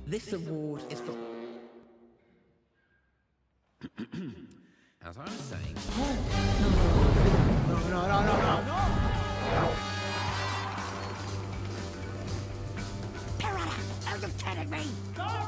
This award is for... As I was saying... No. Piranha, are you kidding me?